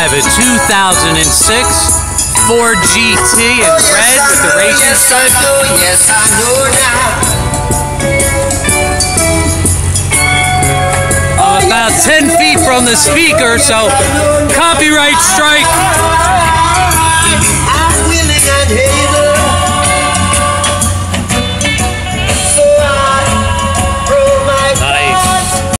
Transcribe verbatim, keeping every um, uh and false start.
have a two thousand six Ford G T in red with the racing stripes. Yes, I know now. I'm about ten feet from the speaker, so copyright strike. I'm willing and